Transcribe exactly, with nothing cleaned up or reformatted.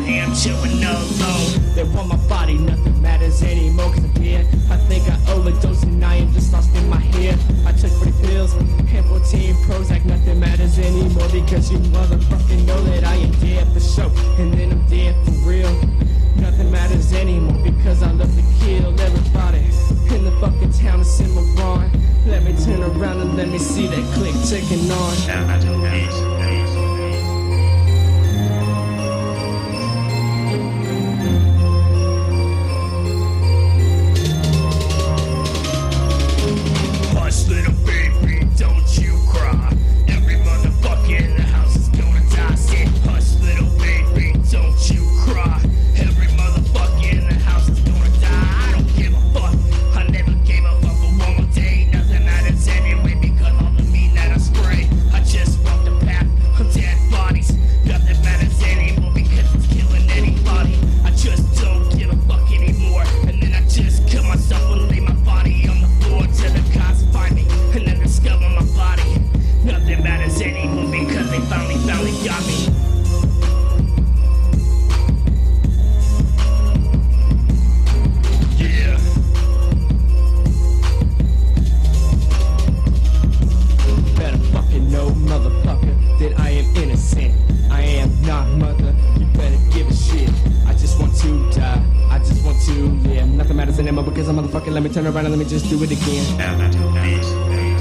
am chilling alone. They want my body, nothing matters anymore. Cause I'm here, I think I overdosed and I am just lost in my head. I took forty pills and fourteen Prozac, nothing matters anymore. Because you motherfucking know that I am dead for sure. And then I'm dead for real. Nothing matters anymore because I love to kill everybody in the fucking town of Cimarron. Let me turn around and let me see that click ticking on. Because I'm motherfucking, let me turn around and let me just do it again.